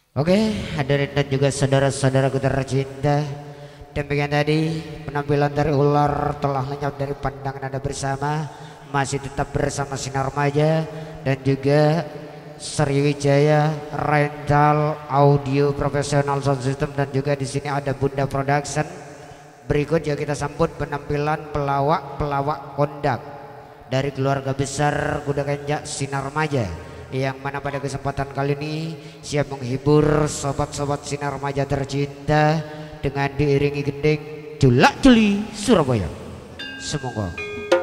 Oke, hadirin dan juga saudara-saudaraku tercinta, demikian tadi penampilan dari ular telah lenyap dari pandangan Anda bersama. Masih tetap bersama Sinar Remaja dan juga Sriwijaya Rental Audio Profesional Sound System, dan juga di sini ada Bunda Production. Berikut ya kita sambut penampilan pelawak-pelawak kondak dari keluarga besar Kuda Kenjak Sinar Remaja, yang mana pada kesempatan kali ini siap menghibur sobat-sobat Sinar Remaja tercinta dengan diiringi gending Julak Juli Surabaya. Semoga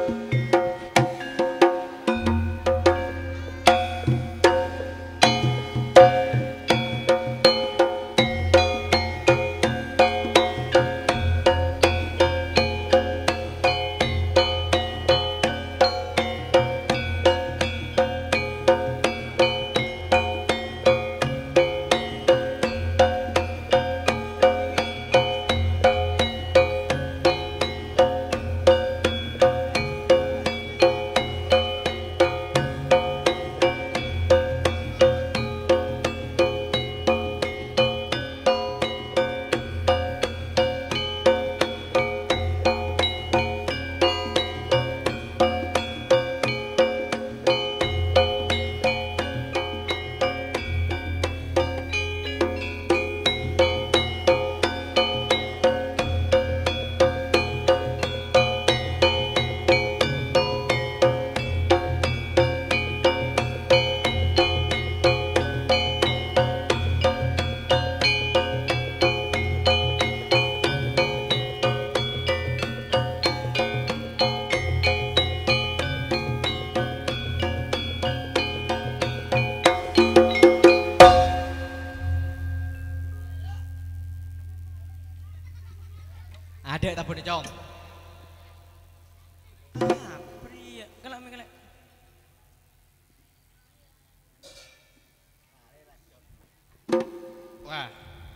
ada tak boleh jom. Pria, kelak mi kelak. Wah.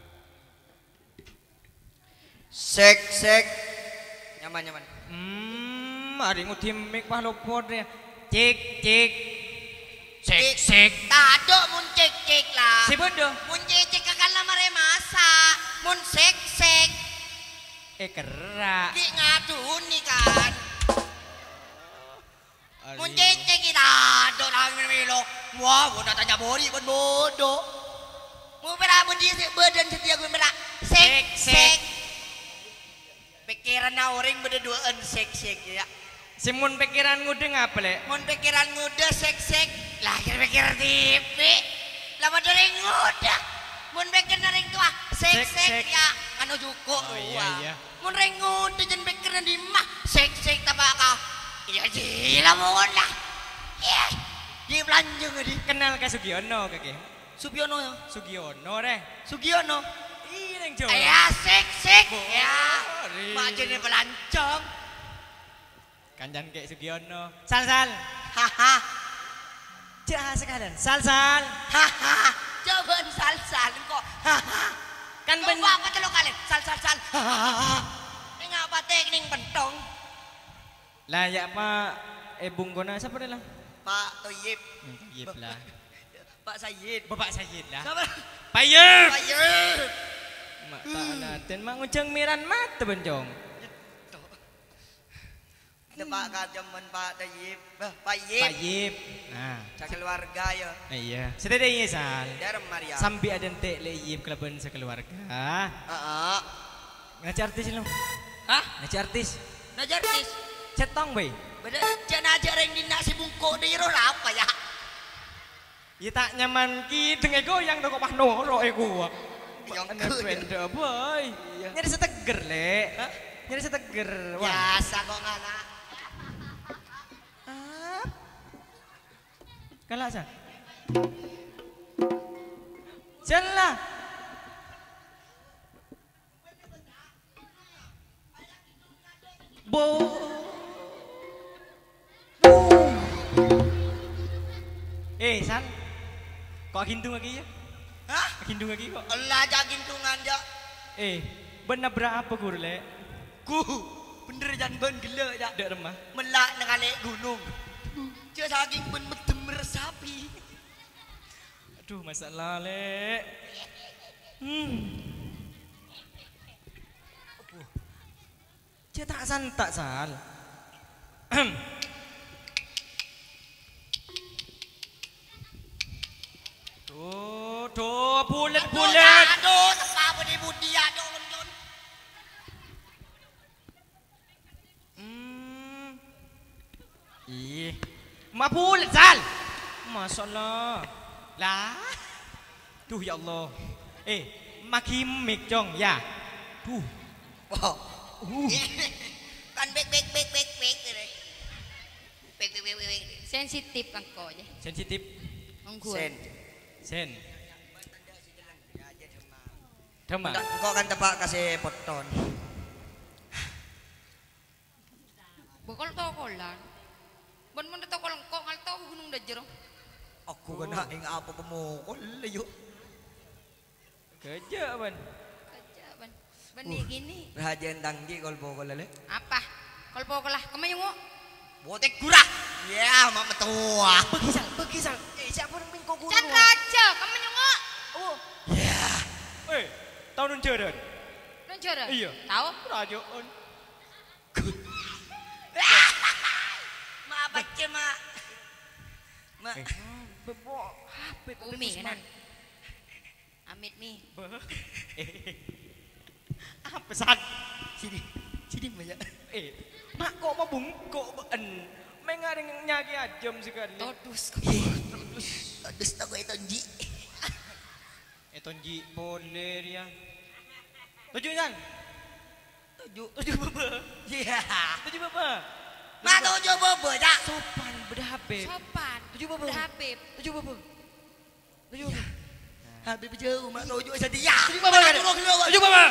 Sek nyaman. Hari ngudi mik pah lopot ya. Cek. Sek. Tado mun cek lah. Si bodoh. Mun cek kakak mare masak. Mun sek. Kerak. Ki ngadun nih kan. Mun cek kita tado nang milo. Wah, bodoh tanya bori pun bodoh. Mun pera mun dia badan setia gue pera. Sek. Pikiran orang berduaan sek ya. Si mun pikiran ngudeng apa lek? Mun pikiran nguda sek. Lah pikir tipe. Lama dari nguda. Mun pikir naring tua sek ya. Anu juko. Oh iya. Mun reng nguda jen pikir di mah sek tabaka. Iya jila mun lah. Iya. Di belanjung di. Kenal ke Sugiono kakek? Subiono ya. Sugiono deh. Sugiono. Iya neng jauh. Ya sek ya. Boleh. Mak jadi belancong. Kanjan kayak Sugiono. Sal. Haha. Jah sekalian. Sal. Haha. Coba sal kok. Haha. Kan ben. Apa telo kali? Sal. Haha. Ini ngapa teknik pentong? Lah ya apa bungkona siapa dah lah? Pak Toyib. Toyib lah. Pak Sayyid. Bapak Sayyid lah. Siapa? Payep. Payep. Mak tak naten mak ngucang miran mata bencong. Itu Pak Kajaman Pak Toyib. Payib. Payep. Nah, Sekeluarga ya. iya. Sedede iya sal. Darem Maria. Sambil ada entek leyip kelaban sekeluarga. Heeh. Ngaji artis lo. Hah? Ngaji artis. Najartis. Cetong bay. Beda jangan aja reng di nasi bungko di ro apa ya? Ya tak nyaman ki dengan goyang dong kok pahno ro ego. Yang Ana benda boy. Nyari seteger lek. Nyari seteger. Biasa kok ngana. Kalah sa. Jalan. Bo. San. Kok gintung lagi ya? Hah? Gintung lagi kok. Allah jagintungan ja. Benar berapa guru lek? Ku bener jangan ben gila ja. Dek remah. Melak nekale gunung. Dia saking ben meresapi. Aduh, masalah lek. Cetak santak sal. Tuh, bulat. Aduh, tepa budi budi aduh london. Ih, ma bulat sal. Masalah. Lah. Tuh ya Allah. Makin mik jong ya. Tuh. Wow. Kan bek gitu. Bek. Sensitif kan kok ya. Sensitif. Mengguan. Sen. Demam. Kok kan tepak kasih poton. Bokol tokolan. Bon mun tokol kok ngal tau gunung dajero. Aku kena ing apa pemukul yuk. Kerja ban. Kajaban. Bani gini. Rahaja tanggi kol pokol lele. Apa? Kol pokol lah. Kamu yung Botek kurang. Ya, mak metua. Begisal. Siapa yang mingko guru? Can raja. Kamu yung Oh. Ya. Tahu nun jaran? Lunjara? Iya. Tahu? Rajaan. Mak baca mak. Mak. Bebo. Umi kanan. Amit mi. Apa san? Sini banyak. Mak kok mau bungkuk ben. Mengaring nyagi ajam sekali. Todus. Aduh, tak itu ji. Tonji boleh ya. Tujuh kan? Tujuh bebe. Ya. Tujuh bebe. Mak tujuh bobo dah. Sopan berhabib. Sopan. Tujuh bebe. Habib. Tujuh bebe. Tujuh bebe. Habis jauh mak tujuh sedia. Tujuh bebe. Tujuh bebe.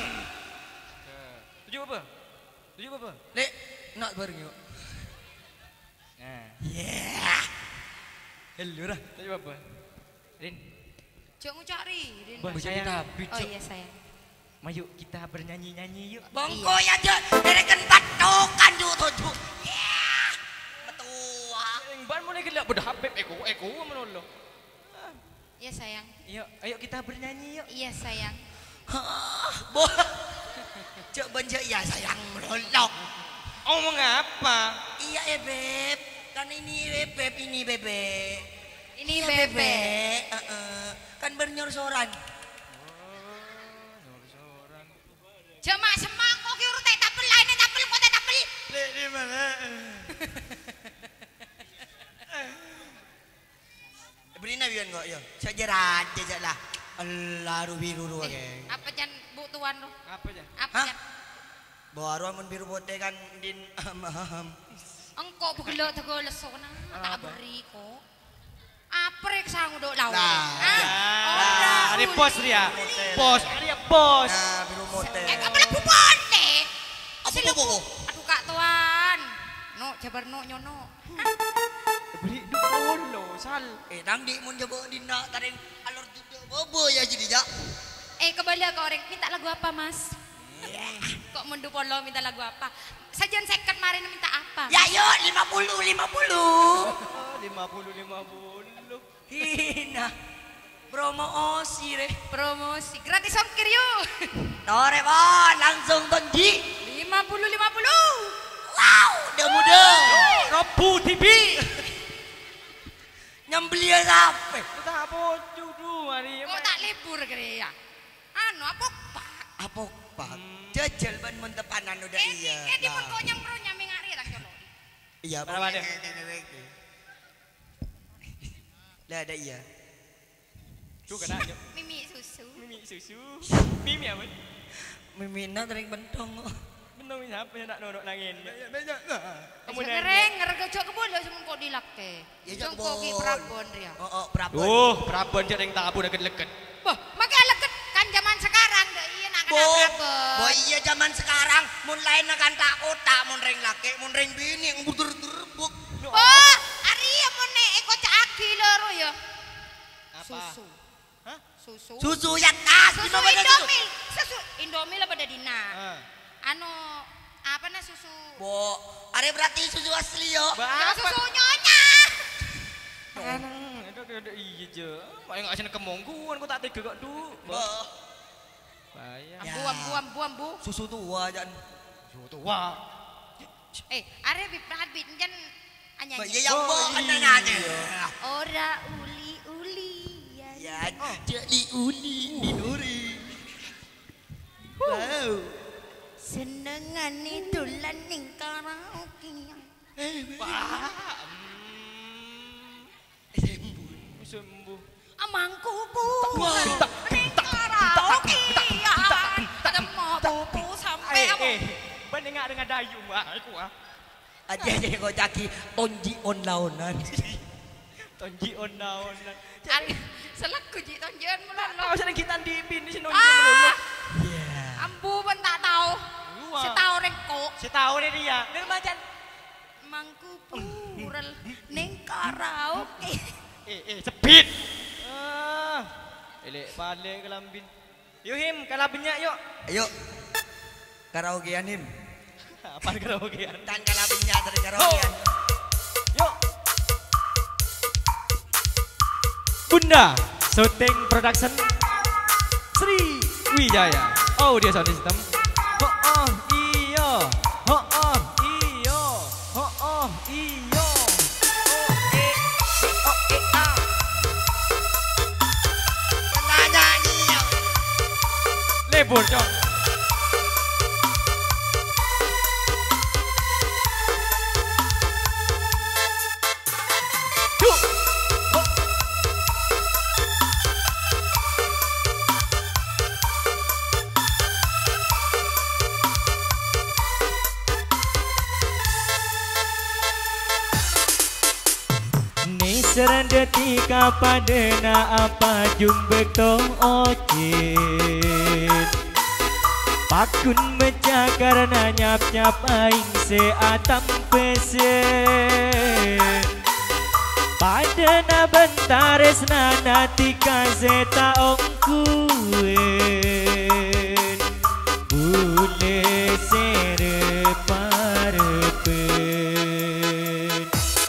Tujuh bebe. Tujuh bebe. Lek, nak bareng yuk. Nah. Ya. Hello dah. Tujuh bebe. Rin. Jangan cari. Bah, sayang. Oh iya sayang. Mayuk kita bernyanyi-nyanyi yuk. Bongko ya je. Dari kenpat tokan ju tujuh. Ya. Metua. Yang ban mulai gelap berhabib eko menolong. Iya sayang. Ayo kita bernyanyi yuk. Iya sayang. Bo. Cek benja ya sayang menolong. Oh mengapa? Iya beb. Kan ini beb ini bebe. Ini Iya, bebe. Kan bernyorsoran. Cuma semangkok ki urut tapel lain tapel kok tapel. Lek di mana? Beri nabian kok yo. Saja aja lah. Allah biru dua geng. Apa jan bu tuan lu? Apa aja? Apa Hah? jan? Baru amun biru bote kan din Engkau begelo tego lesona tak beri kok. Aprek sang udah lawan. Nah, hari pos dia. Pos. Nah, biru bote. Kamu bubon deh. Apa bobo? Aduh kak tuan. No, jabar no nyono. Beri dulu sal. Nang di mun jabo dina taring alur judo bobo ya jadi jak. Kembali ke orang minta lagu apa mas? Kok mundu polo minta lagu apa? Sajian seket marin minta apa? Ya yuk 50. 50. Hina. Promosi re. Promosi gratis ongkir yuk. Tore bon langsung tonji. 50. Wow, udah muda. Rabu TV. Nyambeli sampai. Kita apa judu hari. Kok tak libur kira ya? Anu apa pak? Apa pak? Jajal ban mentepanan udah iya. Di pun kok nyempro nyaming hari tak jolo. Iya. Berapa dia? Lah ada iya. Tuh kena aja. Mimi susu. Mimi apa? Mimina tarik bentong. Benar siapa yang nak nodok nangin? Kamu ngereng ngerega jok kebolo semun kok dilakke. Ya jok Jongko ki kebon. Prabon dia. Oh, Prabon. Prabon dia yang tabu deket-deket. Boh, makai leket kan zaman sekarang dah iya nak kena Prabon. Boy iya zaman sekarang mun lain akan tak kota mun reng laki mun reng bini ngudur-terbuk. Oh, ari ya mun nek eko caki loro ya. Apa? Susu. Hah? Susu. Susu ya tas. Susu Di mana Indomie. Susu Indomie lah pada dina. Anu apa nah susu? Bo, are berarti susu asli yo. Ya susu nyonya. Itu Iya je. Mak enggak sini kemongguan kok tak tega kok du. Bayang. Ambu. Susu tua jan. Susu tua. Are biprat jan anyanyi. Ya yang bo ananya. Ora uli Ya, jadi uli diduri. Wow. Senengane dolan ning karaoke. Sembuh. Amangku ning karaoke. Ada mau pupu sampai apa? Banding dengan dayu aku ah. Aja kau caki tonji on launan. Tonji on launan. Selak kuji tonjon melolo. Kau sering kita di bin di sini melolo. Ambu pun tak tahu. Setahu rengko. Setahu dia. Dia macam mangku purel ning karaoke. Sepit. Elek balik ke lambin. Yuk Him, kalah banyak yuk. Ayo. Karaokean Him. Apa karaokean? Dan kalah banyak dari karaokean. Yuk. Bunda Shooting Production Sri Wijaya Audio Sound System. Iya. Lebur cok. Serendetika padena apa jumbek tong ocit Pakun mecah karena nyap-nyap aing seatam pesen Padena bentares nanatika zeta ongkuen Bule sere parepen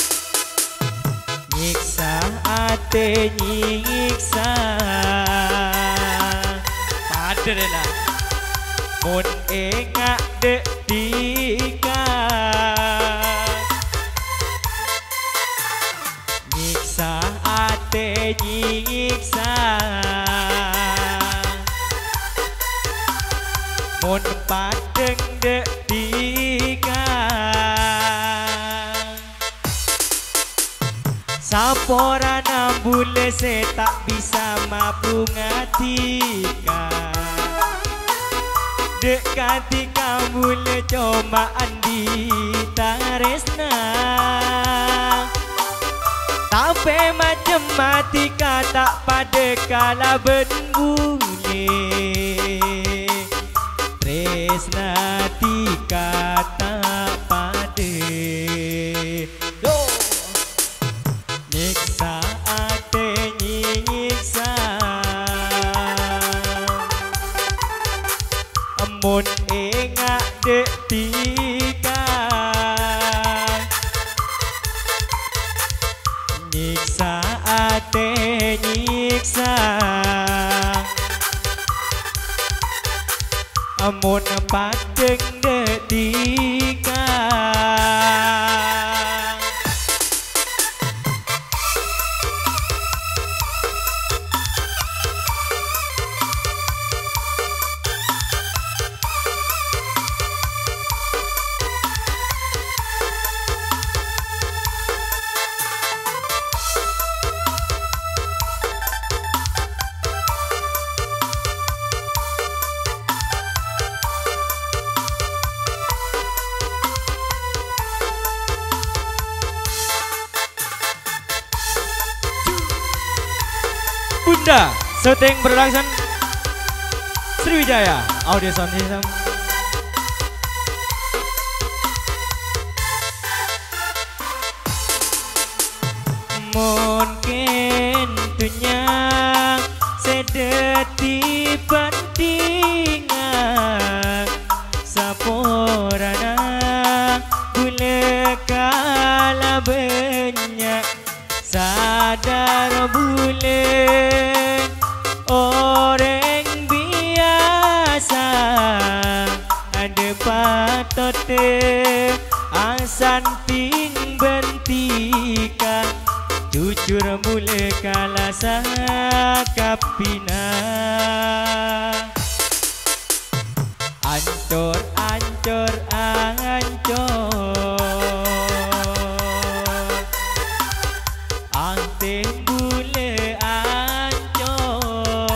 Ate nyiksa Padahal Mun engak detika Nyiksa ate nyiksa Mun padeng detika Saporana bule se tak bisa mampu ngatika Dekati kamu le cuma andi taresna Tapi macam matika tak pada kala benbunyi Tresna tika tak pada Nyiksa ate nyiksa Amun engak detika Nyiksa ate nyiksa Amun padeng detika Bunda Shooting Production Sriwijaya Audio Sound System. Mungkin dunia sedeti pentingan Saporana boleh kalah banyak sadar rasa kapina ancur ancur ancur ante bule ancur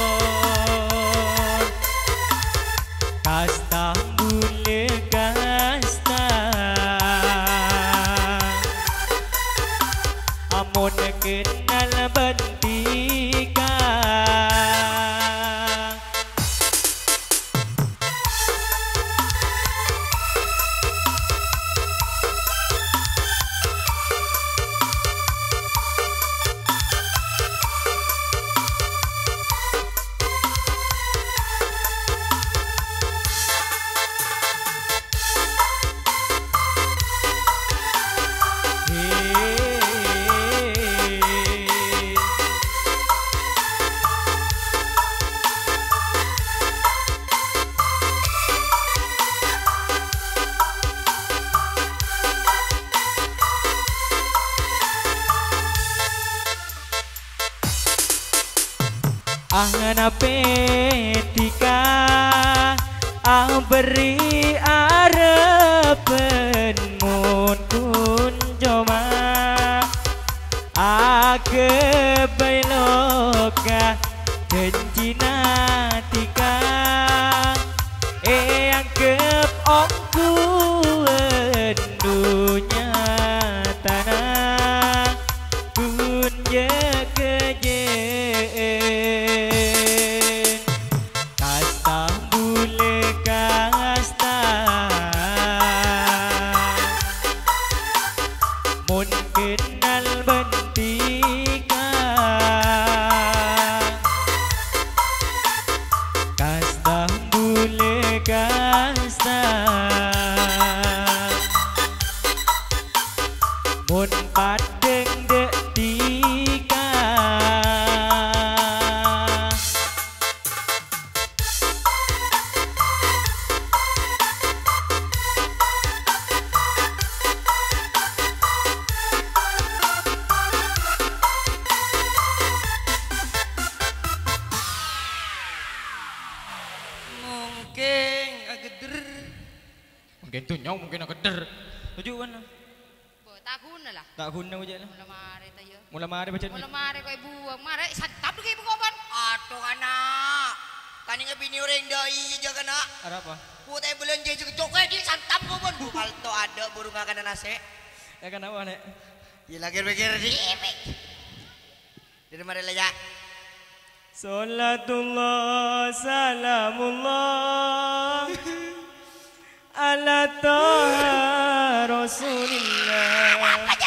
kasta bule kasta amun kenal bentika Angan petika beri arepen mun kun joma ake bailoka kencina tika angkep ongku dunya tanah kun je keje mun padeng detika mungkin ageder mungkin tuh nyong mungkin ageder tujuh kan Tak guna lah. tak guna aja lah Mula mari tayo. mula mari baca Mula mari kau buang. Mari santap tu kau bukan. aduh anak kan ingat bini orang dai aja kan nak ada apa buat yang belanja juga coklat dia santap kau pun bukal tu ada burung akan nasi ya kan apa nek ya lagi pikir di dari mana lah ya Salatullah salamullah ala taha rasulillah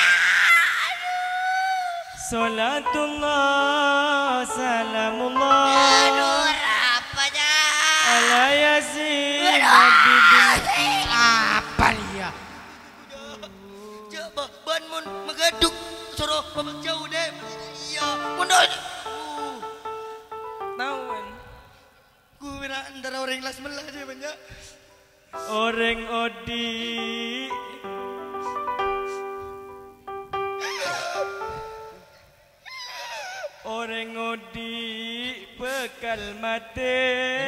Salatullah salamullah apanya ala yasin habibin apa dia coba ban mun megeduk suruh jauh deh iya mundur tahu kan gue mira antara orang kelas melah aja banyak orang odi orang odi bekal mate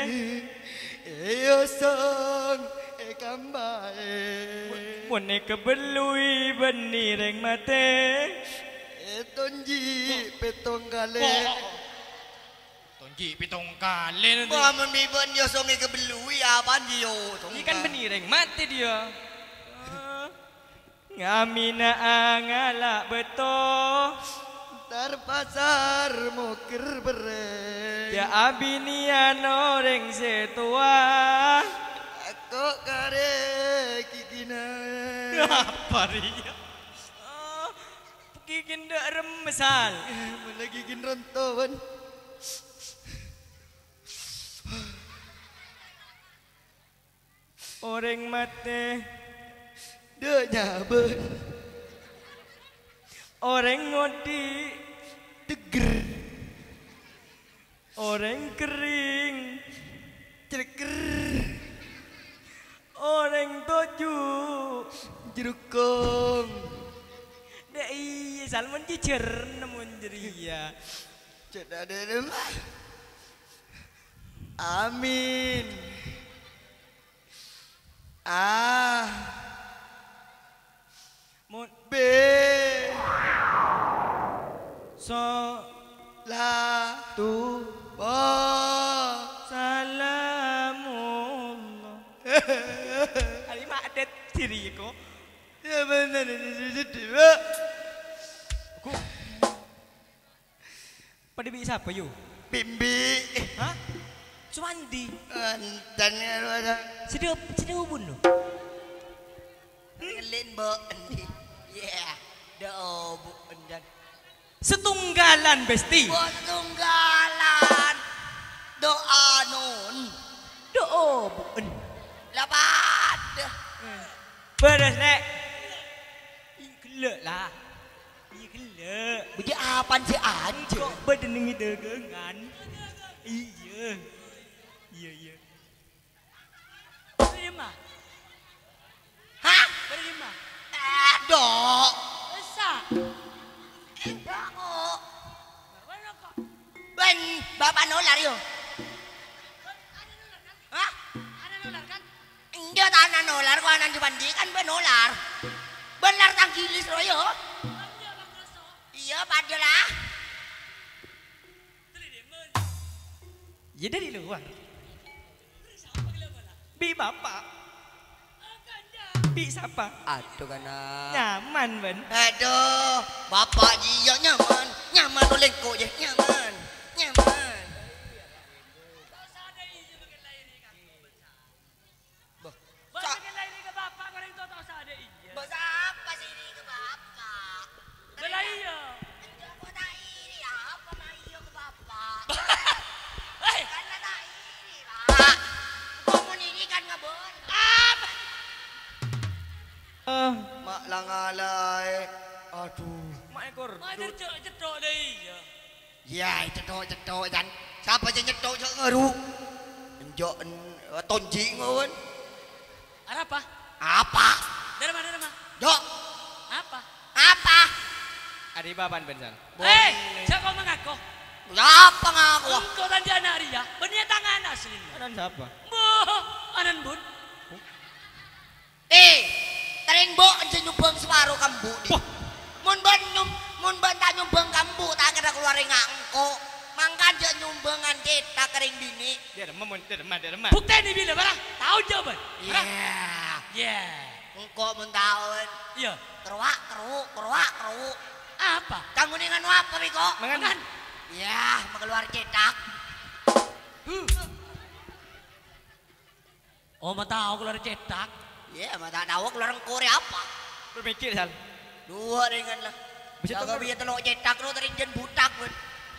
sang kambae mone kebelui beni reng mate tonji petong kale tonji pitong kali nanti Wah membibon yo songi kebelui apaan dia ini kan beni reng mate dia ngamina angala beto pasar mokir bere ya abinian orang setua aku kare kikina apa dia kikin dak remesal mana kikin rontoban orang mate de nyaben orang ngodi deger orang kering ceker orang toju jerukong dai salmon cicer namun jeria Cedak deh mah. Amin. Mun B. so La. tu Bo. salamullah. Ali mak adet diri ko. Ya benar. Ku. Pada bi siapa yo? Bimbi. Hah? Suwandi. Antan lu ada. Sedep ubun lo. Ngelin bo. Yeah. Dah bu endan. Setunggalan besti. Buat tunggalan. Doa nun. Doa bun. Lapat. Beres nek. Gelek lah. Iya gelek. Buji apaan sih aja? Kok bedenengi dagangan? Iya. Iya. Beri mah. Hah? Beri mah. Dok. Esa. Dok. Ben, bapak nolar yo. Hah? Ada nular kan? Enggak tanah nolar, kau anan dibandi kan ben nolar. Benar tanggilis lo yo. Iya, padalah. Ya dari luar. Bi bapak. Bi siapa? Aduh kana. Nyaman ben. Aduh, bapak dia nyaman. Nyaman oleh kau je, nyaman. Nyaman. Bahasa apa sih ini ke bapak? Belah iya. Kau tak ini apa nak iya ke bapak? Hei, Karena tak ini pak. Komun ini kan ngebon. Apa? Mak langalai. Aduh. mak ekor. Cetok deh iya. Ya, cetok dan siapa je nyetok je ngeru. Enjok tonji ngon. Ada apa? Apa? Dari mana? Dok, Apa? apa? Adi baban bensan. Hei, siapa mengaku? Apa ngaku? Engkau dan dia anak dia, benih tangan asli. Anan siapa? Anan bun. Tering bo anje nyumbang separuh kambu di. Mun ban tak nyumbang kambu tak kena keluar ngangko. Mangkan je nyumbangan kita kering bini. Dia remah. Bukti ini bila barang? Tahu jawaban? Yeah. Yeah. Engko mun tahun. Iya. Keruak. Apa? Kamu dengan apa Miko? Mangan. Ya, mengeluar cetak. Oh, mau tahu keluar cetak? Ya, mata tahu keluar engkore apa? Berpikir sal. Dua ringan lah. Bisa Jaga tunggu. biar telok cetak lu teringin butak pun.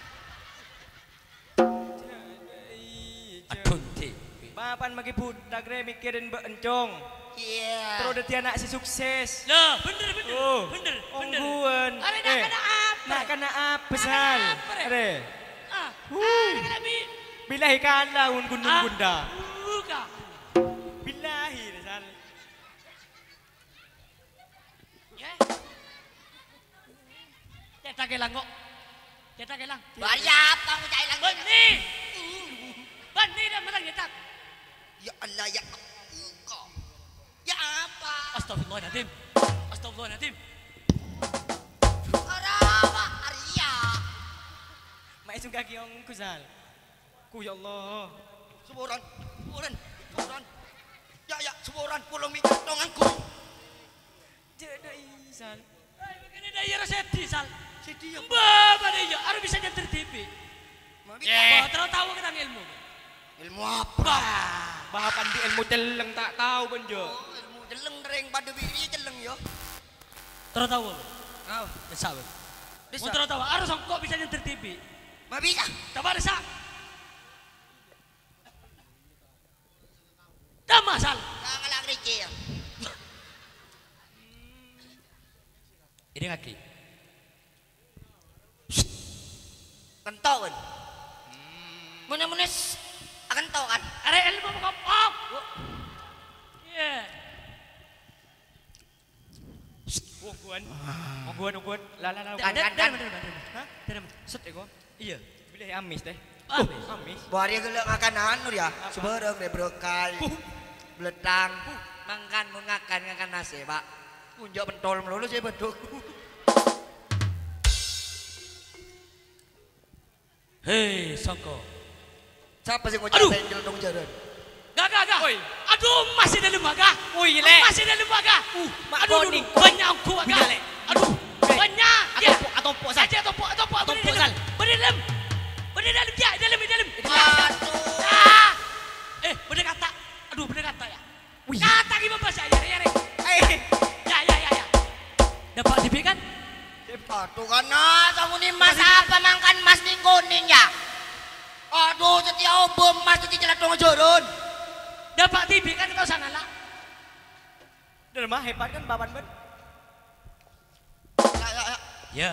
Aduh, ti. Bapan magi budak re mikirin mbak encong. Iya. Terus dia anak si sukses. Lah, bener. Oh, Bener. ongguan. Are nak kena apa? Nak kena apa sal? apa, re? Are. Ah, Hui. kena bi. Bilahi kala un gunung bunda. Buka. Bilahi re sal. Ya. Cetak kelang kok. Cetak kelang. Bari apa aku cai lagi? Bani dah menang cetak. Ya Allah ya engkau. Ya apa? Astagfirullahaladzim. Astagfirullahaladzim. Arawa Arya. Mak isu kaki yang kusal. Ku ya Allah. Suburan. Ya suburan pulau minyak donganku. Jadi sal. Hei, begini dah ya resepsi sal. Sedih ya. Mbak, pada ya, harus bisa nyetir TV. Yeah. Terus tahu kenang ilmu. Ilmu apa? Bahapan di ilmu celeng tak tahu benjo. Oh, ilmu jeleng dereng pada biri jeleng yo. Terus tahu. Kau. Desa. Desa. Mau terus tahu, harus kok bisa nyetir TV. Ma bisa. Coba desa. Dah masal. Jangan lagi receh. Ini kaki. Kenton. Munes akan tahu kan? Ada ilmu kok. Oh. Yeah. Ongguan. Lala. Ada. Hah? Dari mana? Set eko. Iya. Deh amis teh. Amis. Bari gelek makan anu ya. Sebereng deh brokai. Bledang. Mangkan mun ngakan nasi, Pak. Unjuk pentol melulu sih beduk. Hei, Songko. Siapa sih ngucapin jelendong jaran? Gak. Aduh, masih dalam baga. Wih, le. Masih dalam baga. Mak Aduh, Boni. banyak kuat Bila, gak? Le. Aduh, banyak. Atau pok sal. Atau pok. Atau sal. Berdalam. Ya, dalam. Aduh. Ah. Bener kata. Aduh, bener kata ya. Kata gimana bahasa ya? Ya. Dapat TV kan? Aduh kana kamu nih mas apa mangkan mas ning kuning ya? Aduh setia obom mas tadi jelendong jaran. Dapat TV kan kau sana lah. Udah mah hebat kan baban ben. Ya. Ya.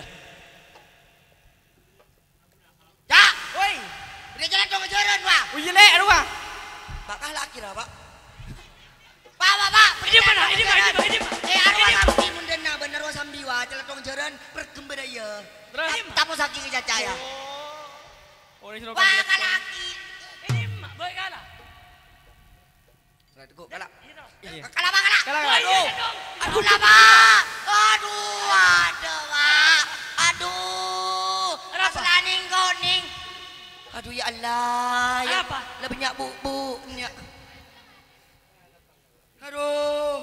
Ya. Woi. Dia jelendong jaran wah. Wih, le aduh ah. Bakal laki lah pak. Pak. Ini mana? Arwah kami mundena bener wa sambiwa jelendong jaran pergembira ya. Terus? Tamu saking jacaya. Oh, ini Wah kalaki. Ini mak baik kalah. Teguh kalak. Iya. Kalah pak kalah. Kalah. Aduh lah pak. Aduh pak. Aduh. Maslaning kuning. Aduh ya Allah. Ya. Apa? Lah banyak bu. Aduh.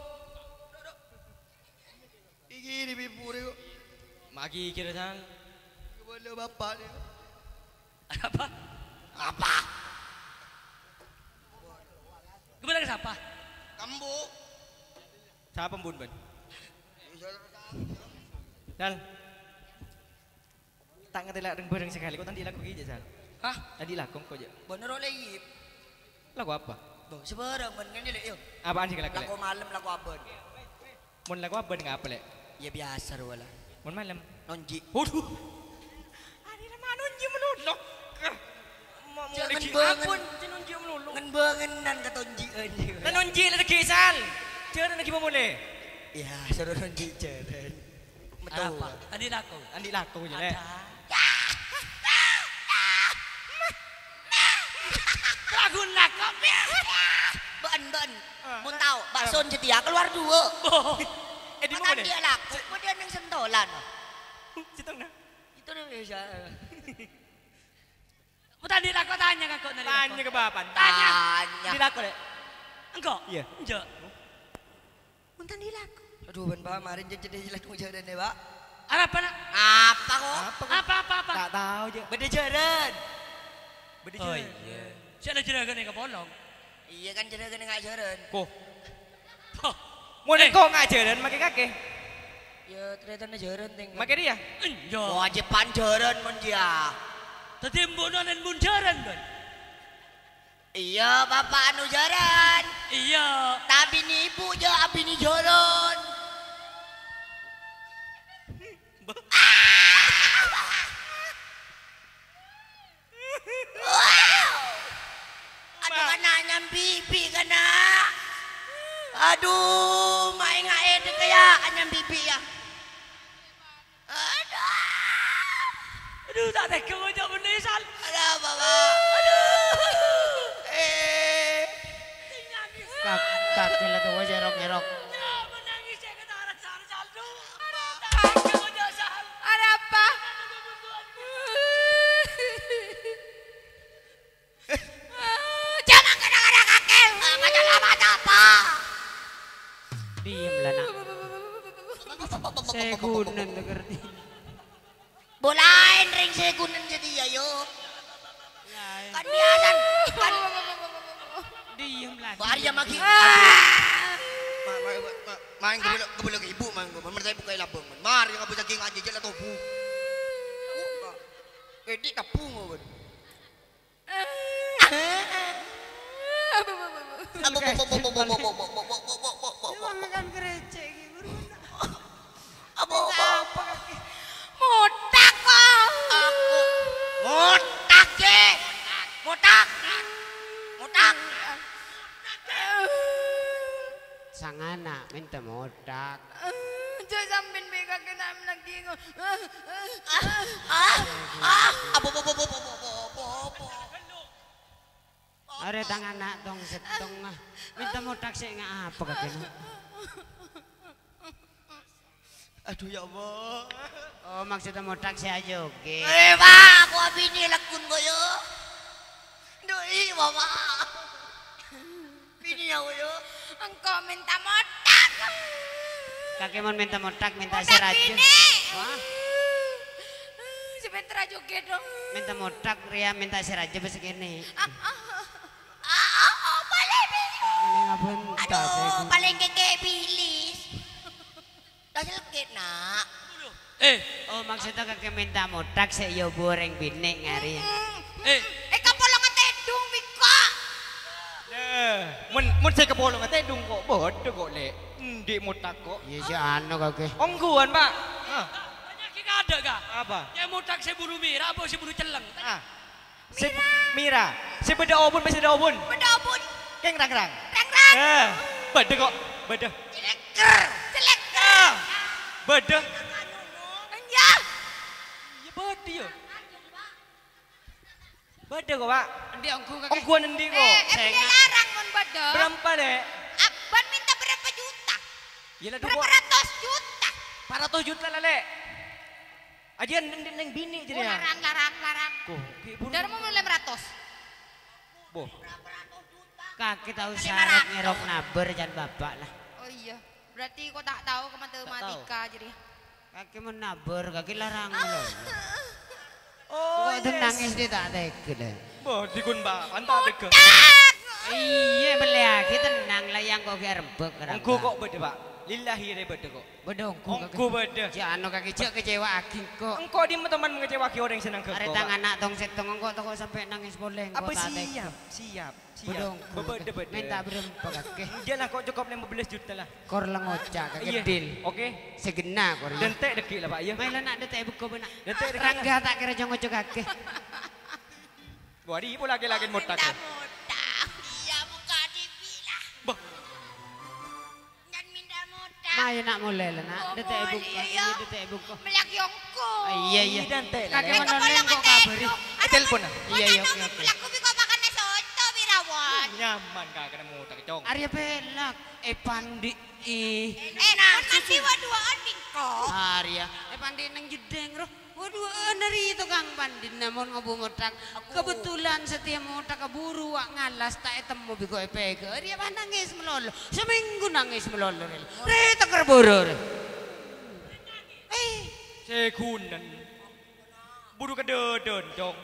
Iki di pipu dia kok. Magi kira sal. Kepala bapak dia. Apa? Apa? Gimana ke siapa? Kambu. Siapa pembun ben? Sal. Tak ngerti lah deng bareng sekali. Kau tadi lagu gini sal. Hah? Tadi lagu kau je. Bener oleh yip. Lagu apa? Tuh sebarang men kan dia yuk. Apaan sih lagu? Lagu malam lagu abon. Mun lagu apa dengan apa le? Ya biasa wala. Mun malam. Nonji. Waduh. Ani nama nunji melulu. Mau Jangan lagi banget. apun nunji melulu. Ngan bengenan ka tonji anjing. Dan nunji lagi sal. Jangan lagi mau mulai. Ya suruh nonji jaran. Betul. Apa? Tadi laku. Andi laku je le. Lagu laku. Ben. Mun tahu bakso setia keluar dua. Di Makan mana? dia laku, kemudian yang sentolan. Citong na. Itu dia bisa. Tadi laku tanya kan kau tadi. Tanya ke bapak. Tanya. Di laku le. Engkau? Iya. Enggak. Muntan di laku. Aduh ben pak kemarin jadi jelas jaran deh pak. Apa nak? Apa kok? Apa? Tak tahu je. Beda jaran. Bedi Oh je. iya. Siapa jeragan yang kebolong? Iya kan jaran nggak jaran. Ko. Mun kau ngajaran make kake. Ya ternyata jaran ting. Make dia. Enggak. Wajiban jaran mun dia. Tadi mbonan dan bunjaran kan? Iya bapak anu jaran. Iya. Tapi ni ibu je abi ni jaran. Aduh kena nyambi kena. Aduh, main ngae dek ya nyambi ya. Aduh, tak tega kau jawab benda sal. Ada apa, Pak? Aduh. Kak kila tu wajah erok. Ya, menangis saya kata orang sal tu. Tak tega kau jawab sal. Ada apa? Jangan kena kakek. Macam apa? Diam lah nak. Segunan denger ni. Bolain ring segunan jadi ya yo. Kan biasa kan. Diam lah. Bahaya maki. Main kebelah ke ibu main gue. Mereka buka labung. Mari yang bisa king aja jelas tobu. Edik kapung gue. Makan kerecek gitu. Apa? Mutak kok. Aku motak ke. Motak. Sang anak minta modak. Jangan sambil mereka kena lagi. Apa? Are tangan anak tong setong minta motak sih nggak apa kakek. Aduh ya Allah. Oh maksudnya motak sih aja oke. Pak, aku bini lekun koyo. Doi, Bapak. Bini ya koyo. Engkau minta motak. Kakek mau minta motak minta Motak siraja. bini. Wah Sebentar juga dong. minta motak Ria minta siraja begini. Boleh bini. Ini ngapain? Aduh, paling keke bilis. Dah selekit nak. Oh maksudnya kakek minta motak sih yo goreng bini ngari. Kapolong tedung Biko. Mun saya kepolong ate dung kok bodoh kok lek. Ndek motak kok. Iya si anu kakek. Ongguan, Pak. Banyak nggak ada kak? Apa? Yang motak saya buru merah, apa saya buru celeng? Mira. Si beda obun masih ada obun. Beda obun. Keng rang-rang. Rang-rang. Beda kok. Beda. Celeker. Beda. Ya. Iya beda ya. Beda kok, Pak. Ndi ongku kakek. Ongguan endi kok? Saya Dia nggak- larang mon beda. Berapa deh? Ban minta berapa juta? Gila Berapa dua. ratus juta? 400 juta lah lek. Ajian neng bini jadi ya. Larang. Kok ibu. Dari mau mulai 100. Boh. Kakek tahu syarat ngerok naber jangan bapak lah. Oh iya. Berarti kau tak tahu ke matematika jadi. Kakek mau naber kakek larang loh. Oh, Kok itu nangis dia tak tega deh. Boh, dikun Pak. Antah tega. Iya beli aki tenang lah yang kok gerbek. Engko kok beda, Pak. Lillahi re beda kok. Beda ongku Engko beda. Si anu kakek cek kecewa aki kok. Engko di teman mengecewakan orang senang ke Are tangan anak tong setong engko toko sampai nangis boleh engko Apa tak tega. siap. Beda ongku. Beda. Minta berempat kakek. Dia lah kok cukup 15 juta lah. Kor lengoca kakek Iya. deal. Oke. Segena kor. Dentek deki lah, Pak ya. Mailo nak detek buka benak. Detek deki. Rangga tak kira jongo kakek. Wah, di ibu lagi motak. Minta motak. Iya buka dibilah. Bah, Dan minta motak. Mayo nak mulai lah nak. Detek boleh, buka. iya. Iya detek buka. Melaki ongko. Iya iya. Dentek lah. Kakek Lek. menoleng kok kabari. Telepon lah. Iya iya oke oke. Melaku biko makan soto birawan. Nyaman kak kena motak cong. Arya pelak. Pandi i. Nasi waduan Biko. Arya. Pandi neng jedeng roh. Waduh nari itu Kang Pandi namun ngobu motak. Kebetulan setiap motak keburu wak ngalas tak temu biko epeke. Arya pan nangis melolo. Seminggu nangis melolo. Reta kerburu. Sekunan. Buru kedodon cong.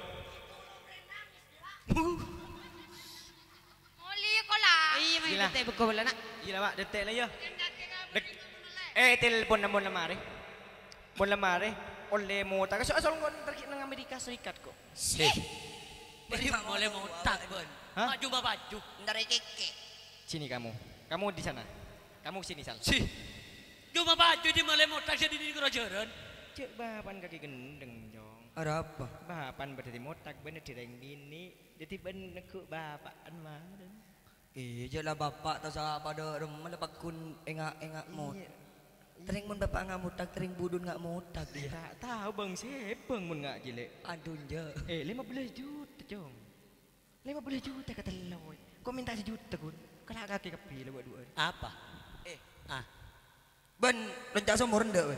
Moli kola. Iya main Gila. detek buka bola nak. Gila Pak, detek lah ya. Telepon na mon lamare. Mon lamare. Oleh motak. Soal ngon terkit nang Amerika Serikat kok. Jadi boleh motak bon. Hah? Maju baju. Dari keke. Sini kamu. Kamu di sana. Kamu sini Sal. Si. Cuma baju di boleh motak jadi di kerojoran. Cek bapan kaki gendeng jong. Ada apa? Bapan berarti motak bener direng bini. Jadi bener ku bapan mah. Iya lah bapak tahu saya pada rumah lepak kun engak mot. Tering mun bapak ngak mutak, tering budun ngak mutak dia. Tak tahu bang sebeng mun ngak gile. Aduh je. 15 juta jong. 15 juta kata loy. Kau minta 1 juta kun. Kalau kaki kepi lah buat dua. Apa? Ben lencak sumur ndak we.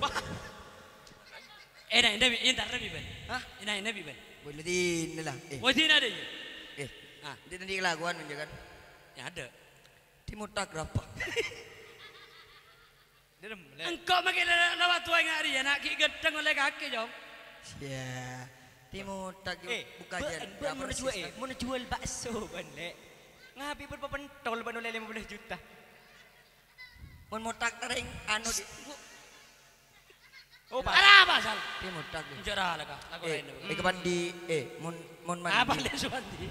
Nah ini entar nabi ben. Hah? Nah nabi ben. Boleh di lah. Wajib ada ya? Dia nanti kelakuan aja kan. Ya ada. Di mutak berapa? Engkau makin lewat tua yang hari ya nak gedeng oleh kaki jom. Ya. Di mutak buka aja. Mau jual bakso ban lek. Ngapi pun pentol ban oleh 15 juta. Mun mutak tering anu di. Oh, Pak. Ada apa sal? Di mutak. Bicara lah kak. Aku lain. Di kepandi mun mandi. Apa dia suami?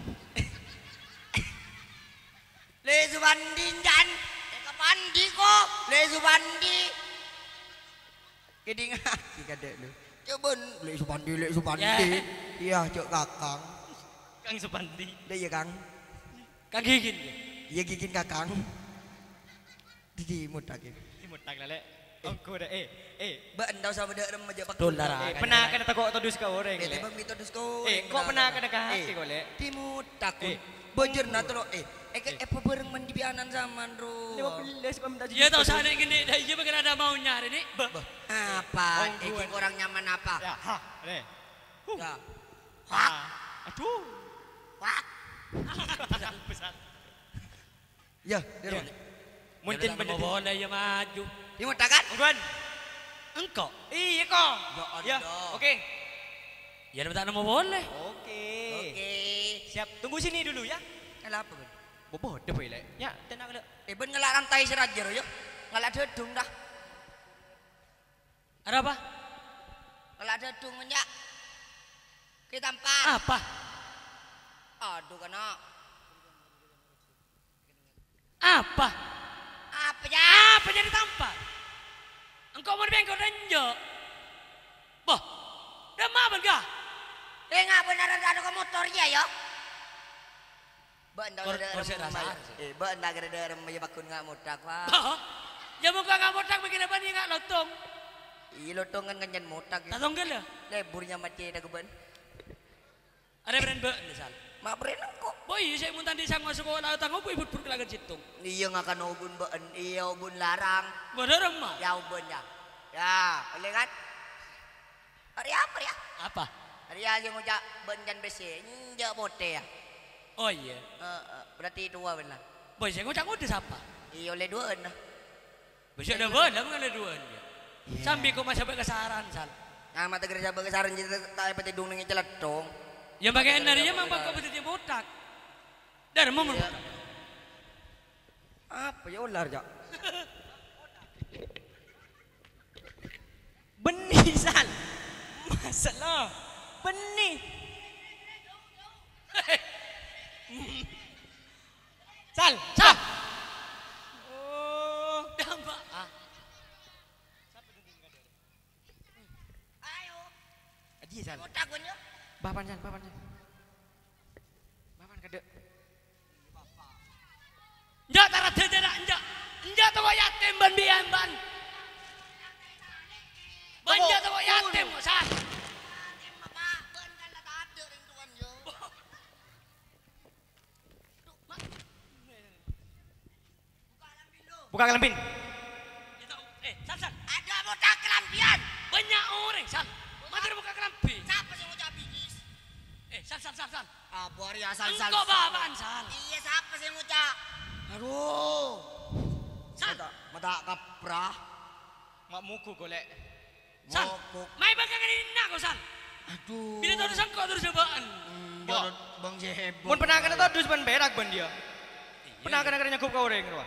Le Subandi jan. Kapandi kok. Le Subandi. Keding aki kadek lu. Coba le Subandi. Iya, cok kakang. Kang Supandi. Dia ya Kang. Kang Gigin. Iya gigin kakang. Di mutak ini. Ini motak lah lek. Engko dah Ba anda usah beda remaja pak. Dolar. Pernah kena takut todus kau orang. Bete bang mito dus ko. Kok pernah kena hati kau le? Timut takut. Bojor na tolo apa bareng mandi pianan zaman ro. 15 kau minta Ya tahu sana gini, dah iya bagaimana ada mau nyari ni. Apa? Iki orang nyaman apa? Ya, ha, le. Ya. Aduh. Wak. Besar. Ya, dia. Mungkin Mau boleh ya maju. Timut takat. Tuan. Engkau. Iya kok. Ya, Oke. Ya tak mau boleh. Oke. Oke. Siap. Tunggu sini dulu ya. Kenapa ben? Bobo deh boleh. Ya, tenang dulu. Ben ngelak rantai serajar yo. Ngelak dedung dah. Ada apa? Ngelak dedung nya. Kita empat. Apa? Aduh kena. Apa? Apa ya? Apa jadi tampak? Engkau mau bengkok renjo. Boh, dah apa enggak? Nggak beneran ada ke motornya ya? Ba anda Kor- ada korset remaja. rasa. Ba anda ada remaja bakun nggak mudak pak. Boh, ya muka kamu tak begini apa ni enggak lotong? Iya lotongan nganyan mudak. Tak tonggal ya? Leburnya macam ada keben. Ada brand be, misal. Mak berenang kok. Boy, saya muntah di sang masuk sekolah tanggup ibu pur kelagan situng. Iya nggak kan ubun ben. Iya ubun larang. Bener mah. Ya ubun ya. Ya, boleh kan? Hari apa ya? Apa? Hari aja ngojak benjan besi. Nja bote ya. Oh iya. Berarti dua benar. Boy, saya ngocak ngocak siapa? Iya oleh dua nah. Besok ada bola mengalir dua dia. Sambil kau masih sampai kesaran sal. Nah mata kerja bekesaran jadi tak dapat tidung dengan celetong. Yang bagian dari dia mampu kau betul botak. Dari mau botak. Apa ya ular jak? Benih sal. Masalah. Benih. Sal. Sal. Oh. Dampak. Ayo. Aji sal. Kotak gunyo. Bapan sal, bapan sal. Bapan kade. Enggak tarat tidak enggak. Enggak tahu yatim ban bian ban. Banja tahu yatim sal. Mak ben kan lah tak ada ring tuan yo. Buka kelampin. Sal sal. Ada botak kelampian. Banyak orang sal. Mati buka kelampi. Siapa sih ngucap bingis? Sal sal sal sal. Abor ya sal. Engkau baban sal. Iya siapa sih ngucap? Aduh. Sal. Mata kaprah. Mak muku golek. Sal. Mokok. Mai bakal kena kau sal. Aduh. Bila tahu sangkau terus cobaan. Jorot bang jehebo. Mun pernah kena todus ban berak ban dia. Pernah kena nyakup kau orang ruah.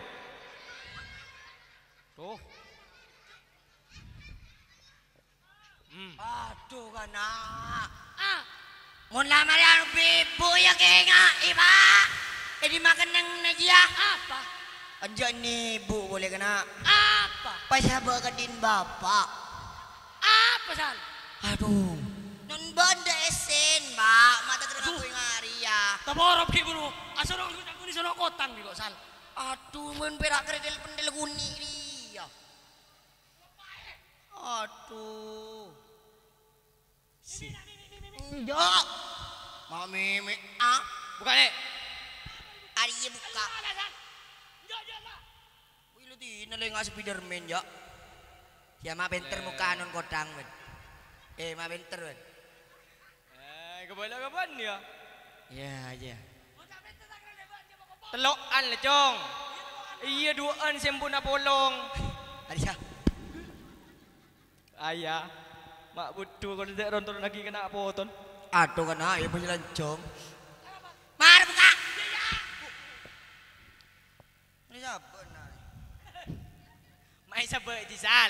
Tuh. Aduh kana. Ah. Mun lamar yang bibu ya kenga iba. Makan yang najia. Apa? Anja ni bu boleh kena. Apa? Pasal berkedin bapak. Apa sal? Aduh. Nun benda esen, Mbak. Mata kena aku yang hari ya. Taborop ki guru. Asorong aku ni sono kotang di kok sal. Aduh, mun perak kredel pendel guni dia. Aduh. Enggak. Mak mimi. Ah, Buka nek. hari ini buka. Enggak jangan. Wih, lu di ngeleng Spiderman ya. Ya, mak benter muka anon kodang, ben. Mak benter, ben. Keboleh kapan dia? Ya, aja. Telokan lah cong. Iya duaan sempurna polong. Ada Ayah. Mak butuh kalau tidak ronton lagi kena apa ton? Aduh kan ya punya lancong. Mar buka. Ini siapa nah? Mai sabar di sal.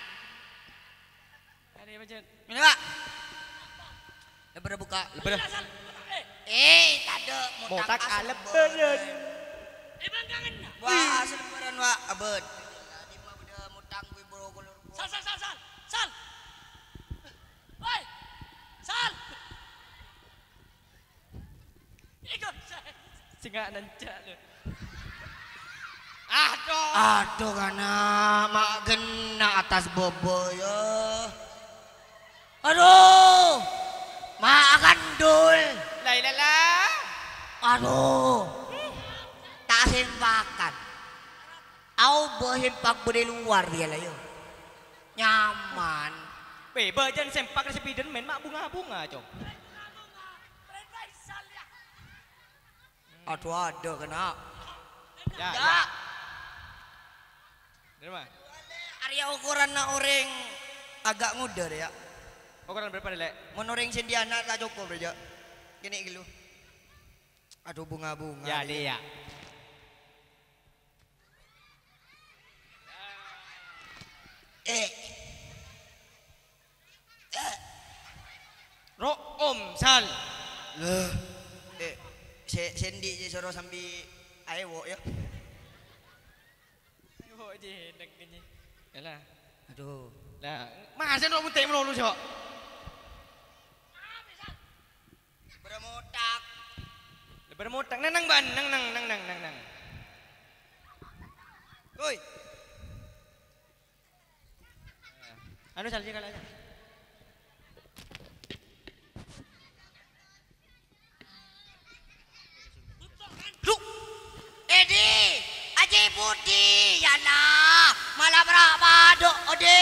Ada macam. Ini pak. Lepas buka. Lepas. Tak ada. Botak lepas. Emang kangen. Wah, selebaran wak abad. Tadi mah udah mutang gue bro kolor. Sal sal sal sal. Sal. Woi. Sal. Ikut saya. Singa nancak le. Aduh. Aduh kana mak gena atas bobo ya. Aduh. Mak gandul. Lah ilalah. Aduh. Tak sempakan. Au berhempak di luar dia lah yo. Nyaman. Bajan sempak di Spiderman mak bunga-bunga, Cong. Aduh ada kena. Ya. Ya. Dari mana? Arya ukuran orang agak muda deh ya. Ukuran berapa Lek? Mun orang sendiana tak cukup deh ya. Gini gitu. Aduh bunga-bunga. Ya, dia. Eh. Ro Om Sal. Loh. Sendi je suruh sambil ayo ya. Ayo je nek ni. Yalah. Aduh. Lah, masa nak muntah melulu sok. Bermotak. Bermotak nang ban nang. Woi. Anu Sal je kalah aja. Edi, Aji Budi, ya lah, malah berapa dok, Odi?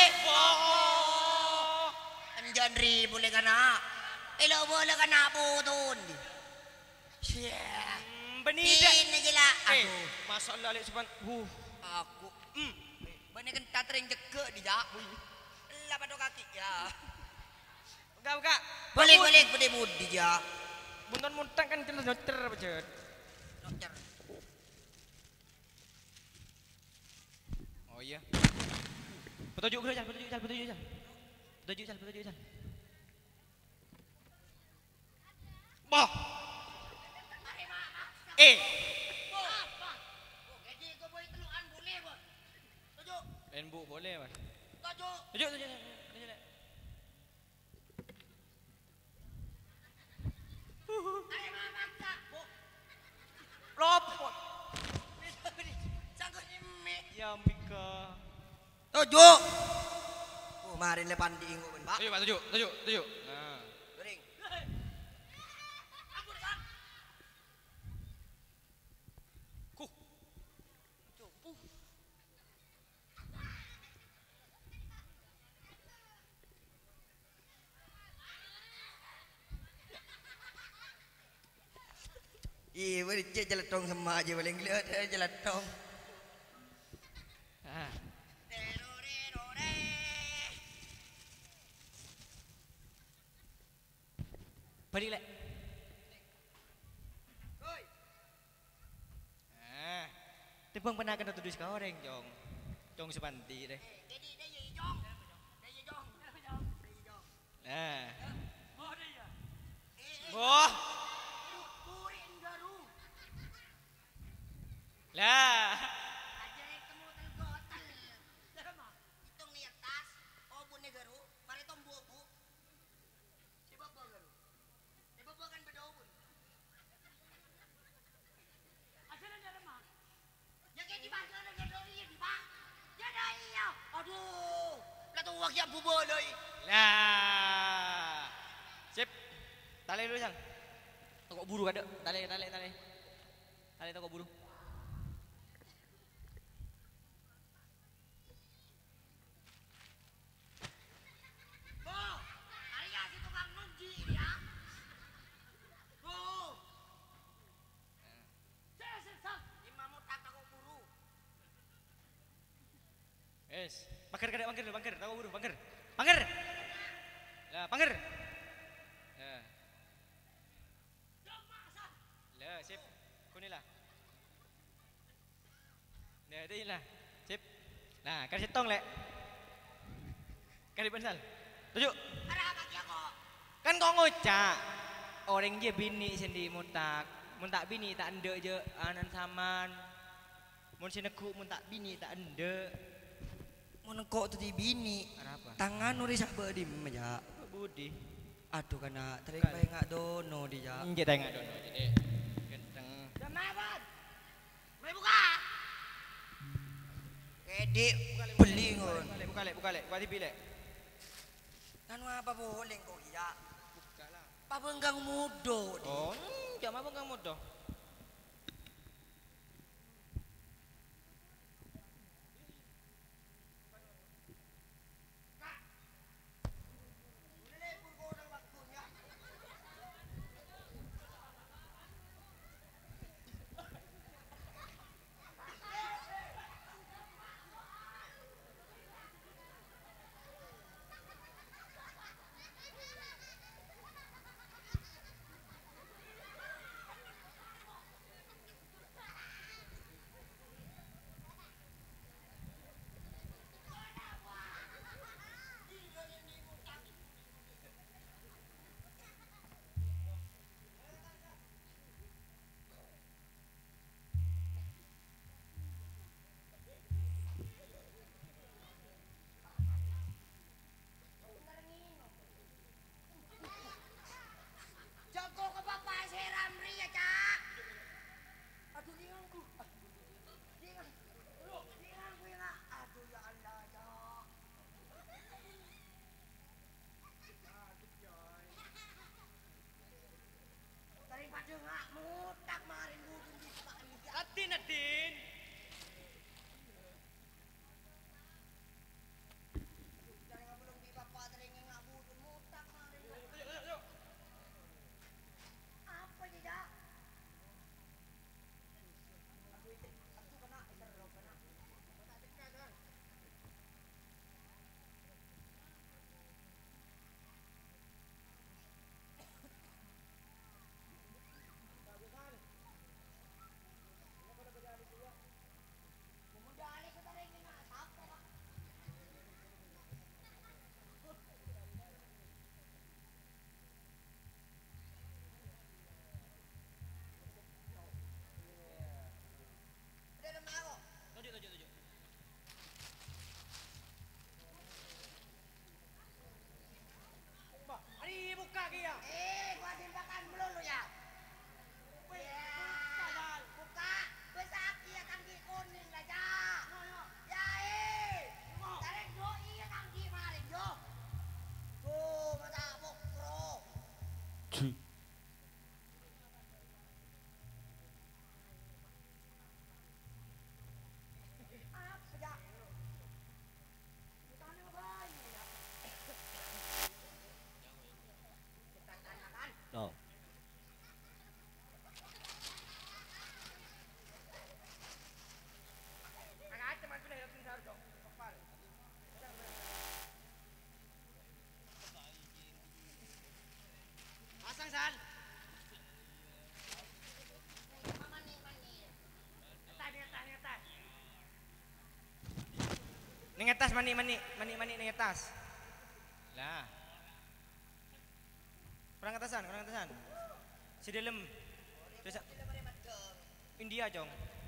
Anjan boleh kena, boleh kena putun. Siap. Benida. Ini gila. Aduh, Masalah lek sepan. aku. Benih kan tatring jeke di jak. Lah pada kaki ya. Buka. Boleh Budi ya. Bunton muntang kan kena dokter bacet. Dokter. Oh iya. Petunjuk Sal. Petunjuk Sal. Bah. Lain bu boleh mas. Tujuk. Lopot. Ya Mika. Tujuk. Mari lepan diingu ben, Pak. Tujuk Pak, tujuk. Nah. Ring. Iya, boleh jeletong sama aja boleh ngeliat jeletong. Ah. Balik Lek. Ah. Tebang pernah kena tuduh sekarang, Jong. Jong sepanti deh. Nah. Wah. Lah. Aduh, lah tu wakil bubur loi. Lah. Sip. Tali dulu, Sang. Tokok buru ada. Tali. Tali tokok buru. Yes. Bangker, tahu buru, bangker. Lah, bangker. Ya. Lah, sip. Kunilah. Nah, ini lah. Sip. Nah, kasih tong lek. Kasih pensal. Tujuk. Kan kau ngocak. Orang dia bini sendi muntak. Muntak bini tak ende je anan saman. Mun sineku mun tak bini tak ende. Menengkok tu di bini. Apa? Tangan nu risak bedim aja. Budi. Aduh kana tering bae ngak dono di ja. Inje tengah dono jadi. Genteng. Jamawan. Mai buka. Dik beli ngon. Buka lek. Buat TV lek. Kan apa boleh kok ya? Buka lah. Pak Benggang mudo. Oh, jam apa kamu dah? Joko ke bapak saya Ramri ya, Cak. Aduh, dinganku. Dinganku ya, Nak. Aduh, ya Allah, Cak. Daripada nggak mutak marin budun di Pak Liga. Atin. Dari nggak belum di bapak dari nggak budun mutak marin. Apa sih, Cak? Aku kena, seru kena. Mudali ko tayo yung nasapa. Ada nama ako. Tujuk. Ari buka kia. Kuatin makan melulu ya. Buka. Besaki ya kanggi kuning lah ya. Ya tarik doi ya kanggi maring jo. Tuh mata bukro. Apa ya? Bukannya apa ya? Kita tanyakan. No. Pasang Sal. Ning atas mani ning atas. Lah. Kurang atasan. Si dalam. Terus India jong.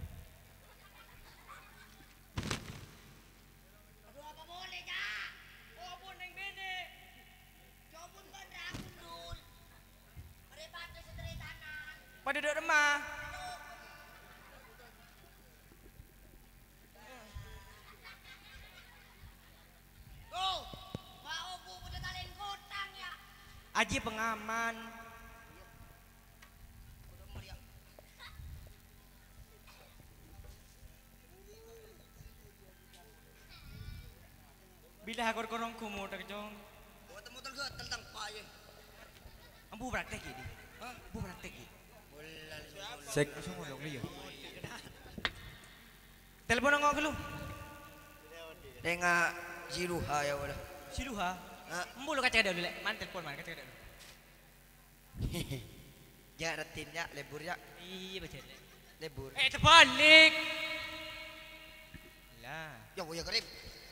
Aduh apa boleh ya? Oh pun neng bene. Jopun benda aku dul. Merepati seteri tanan. Pada duduk remah. Tuh, mau bu udah talin kotang ya. Aji pengaman. Udah meriang. Bila hakor korong kumu tak jong. Buat temu tergetel tang paye. Ambu praktek ini. Hah? Bu praktek ini. Sek. Langsung ngomong dia. Telepon ngok lu. Dengar Jiruha ya wala. Siluha. Ambu lu kaca dulu lek. Man telepon man kaca dulu. Ya ratin ya lebur ya. Iya baca. Lebur. Terbalik. Lah. Ya bu ya kerip.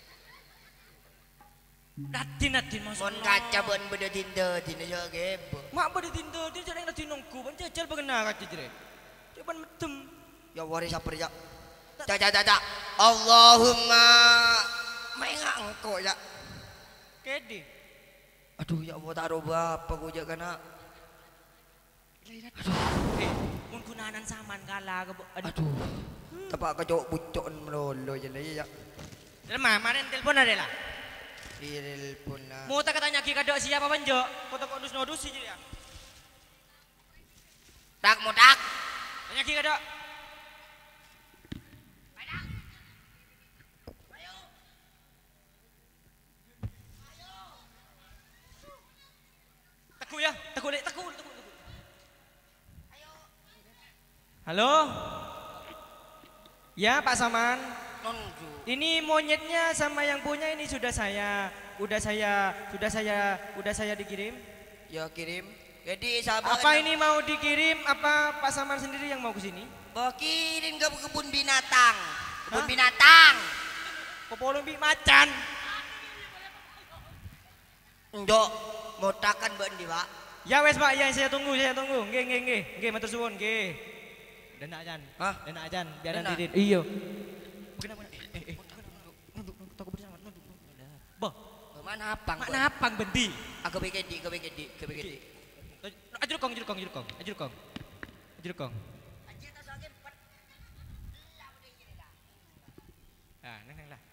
Datin masuk. Mon kaca bon beda tinda ya gebo. Mak pada tinta dia jadi nak tinongku. Ban jajal bagana kaca jere. Coba metem. Ya waris apa ya? Caca. Allahumma menga engko ya. Kedi. Aduh ya Allah taruh apa gua jaga nak. Mun kunanan saman kala ke. Aduh. Tepak kejok bucon melolo je lah ya. Lemah, manen telepon ada lah. Telepon lah. Mau tak katanya ki kadok siapa banjo? Kota kok nodus sih ya. Tak mudak. Tanya ki kadok. Teku ya, teku. Halo? Ya Pak Saman. Nonju. Ini monyetnya sama yang punya ini sudah saya dikirim. Ya kirim. Jadi sahabat. Apa ini mau dikirim? Apa Pak Saman sendiri yang mau ke sini? Bawa kirim ke kebun binatang. Kebun binatang. Popolong bi macan. Ndok, mau takan mbak ndi, Pak? Ya wes Pak, ya saya tunggu. Nggih, matur suwun, nggih. Dana ajan. Hah? Dana ajan, biaran Dana? didin. Iya. Bukan. Nunduk, toko bersama, nunduk. Bah, Mana apang? makna apang bendi. Aku BKD. Ajur kong. Ah, neng lah.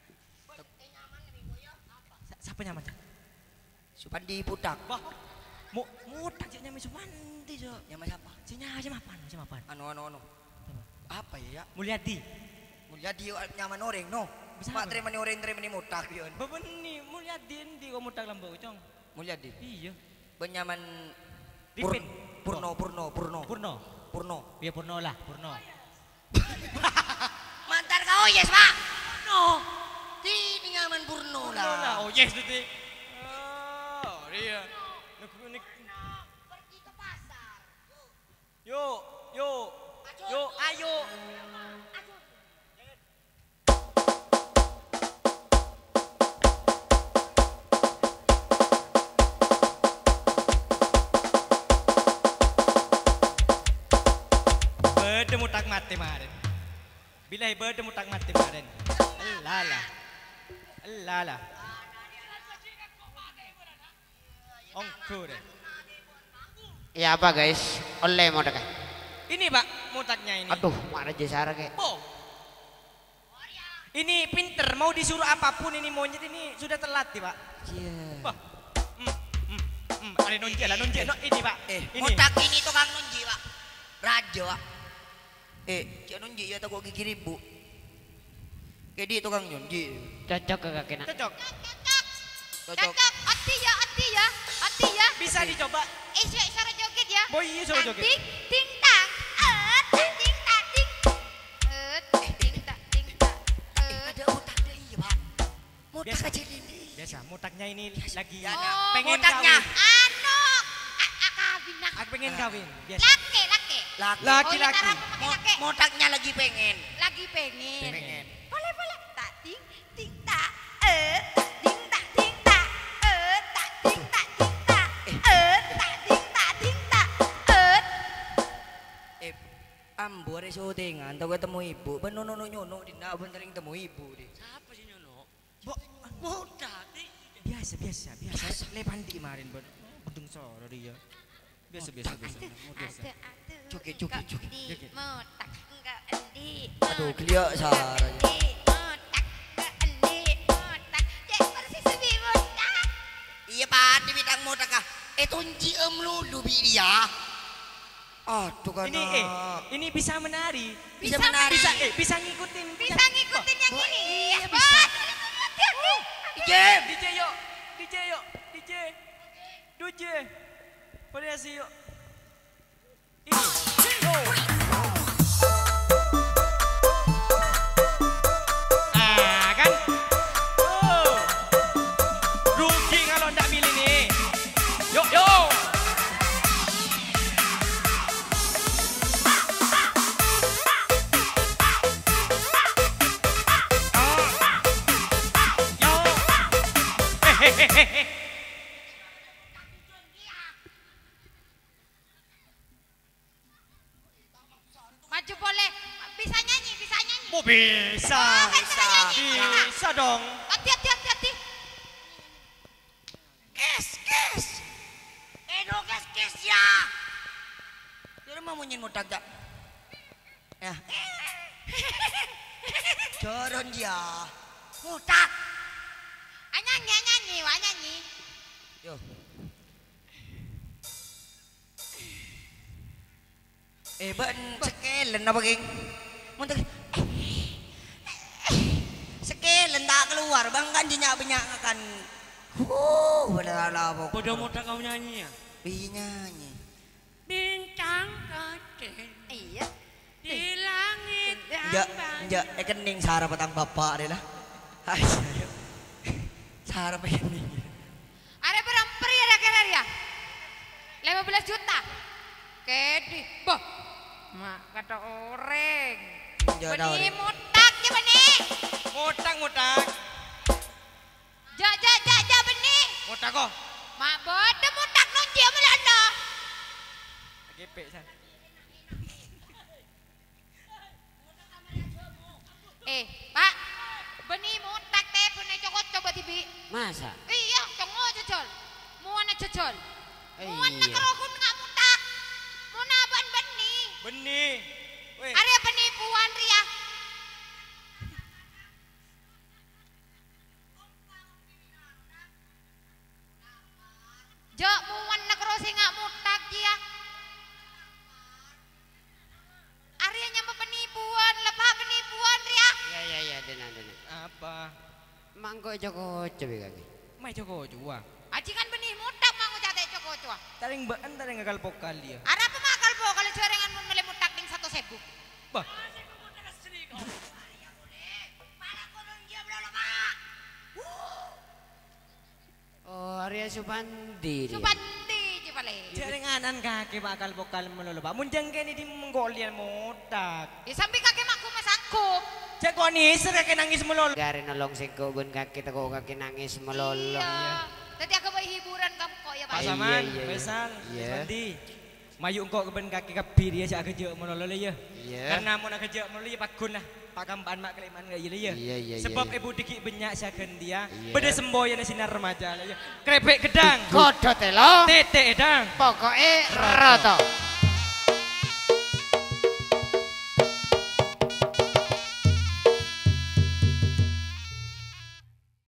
Siapa nyaman? Supandi putak. Bah, mau tak nyami sumanti jo. Nyama siapa? Sinya aja mapan. Anu. Apa ya? Mulyadi. Mulia dia nyaman orang no. Bisa Pak apa? terima ni mutak dia. Babeni Mulyadi endi kok mutak lambau cong. Mulia di. Iya. Benyaman Ripin. Purno. Purno. Ya Purno lah, Purno. Mantar kau yes, Pak. Purno. Ini nyaman Purno lah. Oh yes detik. Oh, dia. Pergi ke pasar. Yuk. Ayo. Bertemu tak mati kemarin. Bila bertemu tak mati kemarin. Lala. Ongkur. Ya apa guys? Oleh mau dekat. Ini Pak, mutaknya ini. Aduh, mana jasara kayak. Oh. Ini pinter, mau disuruh apapun ini monyet ini sudah telat Pak. Iya. Wah. Ada nonji. Ini Pak. Ini. Mutak ini tukang nunji, Pak. Raja, Pak. Cik nunji ya tak kok gigi ribu. Kayak dia tukang nunji. Cocok ke kaki nak. Cocok. Cocok. Ati ya. Bisa dicoba. Isyarat joget ya. Boy, iya suruh joget. Ting tang. Ting tak ting. Ting tak. Ada mutak dia iya, Pak. Mutak Biasa. aja ini. Biasa, mutaknya ini lagi Oh, pengen mutaknya. kawin. Kawin nak. Aku pengen kawin, biasa. Laki. Laki-laki. Oh, iya, laki. Mutaknya lagi pengen. Lagi pengen. Pengen. Boleh. Tak ting tak. Ting tak. Tak ting tak. Tak ting tak. Ambo ada syutingan, tau ketemu ibu. Ben nono nyono dinda ben tering temu ibu deh. Siapa sih nyono? Mutak. Biasa. Lepandi kemarin, bedung soro dia. Biasa. Joget. Di motak enggak endi. Aduh, geliak sar. Di motak enggak endi. Motak. Cek persis sebi motak. Iya, Pak, di bidang mutak ah. Tunji lulu bi dia. Aduh kan. Ini bisa menari. Bisa menari. Bisa ngikutin. Bisa ngikutin yang ini. Iya, bisa. DJ. DJ. Variasi yuk. Ini. Kan? Rugi kalau ndak pilih nih. Yuk. Maju boleh. Bisa nyanyi. Oh, bisa. Bisa dong. Hati. Kes. Edo kes ya. Dia mau nyin mutak tak? Ya. Coron dia. Mutak. Nyanyi, wah nyanyi. Yo. Ban sekelen apa geng? Muntah. Sekelen tak keluar bang kan jenyak-benyak kan. Benar apa? Bodoh muda kau nyanyi ya? Nyanyi. Bintang kecil Iya. di langit Enggak, kening sarap petang bapak deh lah. Hai. Sarap kening. Ada berapa ya kira ya? 15 juta. Kedi. Boh. Mak kata orang. Beni mutak ya beni. Mutak. Ja beni. Mutak kok. Mak bodoh mutak nunci melanda. Gepek san. Pak. Beni mutak teleponnya cokot coba tibi. Masa? Iya, congo jejol. Muana jejol. Iya. Muana kerokun nggak mutak. Muana beni. Benih. Weh. Area penipuan Ria. Jo muan nak rosi nggak mutak dia. Area nyampe penipuan, lepas penipuan Ria. Iya, denang. Apa? Mangko Joko coba kaki. Mai Joko jua. Aji kan benih mutak mau jate coko cua. Taring baan taring gagal pokal dia. Ada pemakal po kalau cerengan mun mele mutak ding 1.000. Bah. Oh, Arya Supandi. Supandi jepale. Jaringanan kaki bakal pokal melulu. Pak munjang kene di menggolian mutak. Di samping kaki makku masangkup. Jago nih kaki nangis melulu. Gari nolong singkugun kaki teko kaki nangis melolong. Iya. Tadi aku bayi hiburan kamu kok ya Pak. Pak Saman, Iya. Besal, Iya. Supandi. Mayu engkau keben kaki kepir ya cak kerja melulu ya. Iya. Karena mau nak kerja melulu ya pakun lah. Pak kampaan mak keliman gak ya. Iya. Sebab ibu dikit banyak siakan dia. Iya. Beda semboyan sinar remaja lah ya. Krepek gedang. Kodot telo. Tete edang. Pokoknya roto.